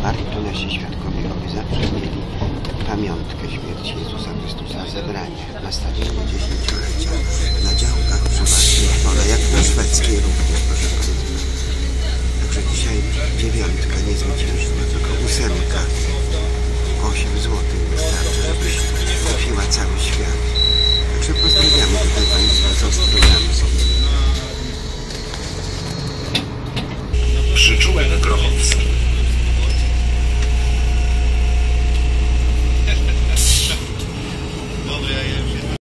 zmarli, to nasi świadkowie zawsze mieli pamiątkę śmierci Jezusa Chrystusa w zebraniach na stadionie 10-lecia, na działkach przeważnie w pole, jak na szwedzkiej również, proszę Państwa. Także dzisiaj 9 niezwyciężna, tylko 8. 8 złotych wystarczy, żebyś trafiła cały świat. Także pozdrawiamy tutaj Państwa z Ostrogramskiej. Przyczółek Grochowski.